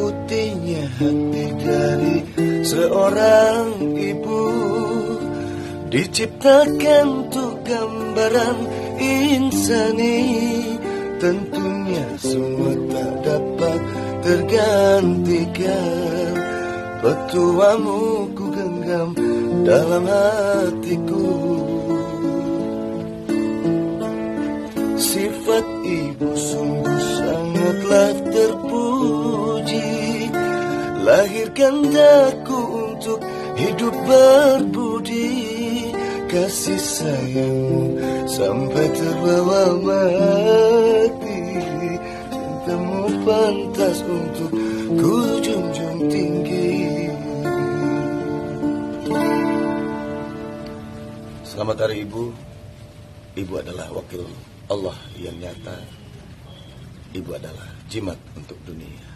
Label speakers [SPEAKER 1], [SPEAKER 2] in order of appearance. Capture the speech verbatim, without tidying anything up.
[SPEAKER 1] putihnya hati dari seorang ibu, diciptakan untuk gambaran insani. Tentunya semua tak dapat tergantikan. Petuamu ku genggam dalam hatiku. Sifat ibu sungguh sangatlah terpuji, lahirkan daku untuk hidup berbudi. Kasih sayangmu sampai terbawa mati, cintamu pantas untuk ku junjung tinggi. Selamat Hari Ibu. Ibu adalah wakil Allah yang nyata. Ibu adalah jimat untuk dunia.